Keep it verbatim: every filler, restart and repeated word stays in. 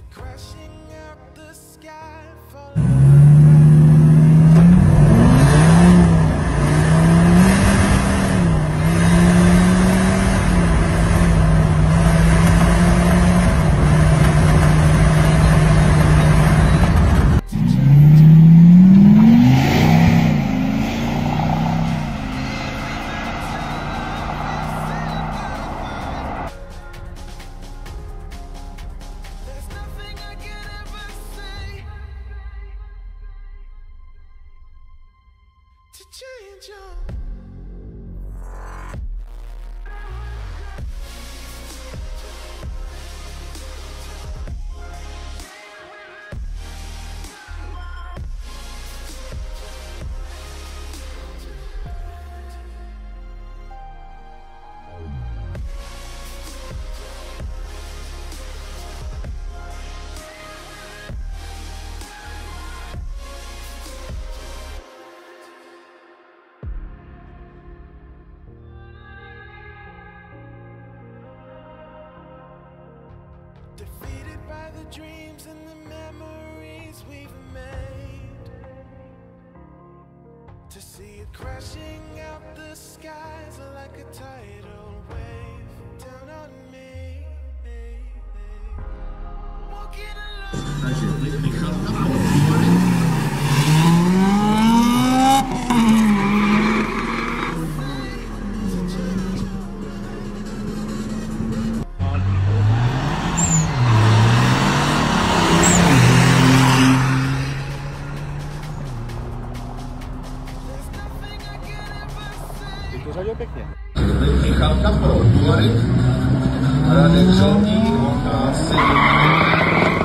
Change your defeated by the dreams and the memories we've made, to see it crashing out the skies like a tidal wave down on me. Walking alone. To řadil pěkně. Michalka pro Duary, Radek Žolník, Honda sedm.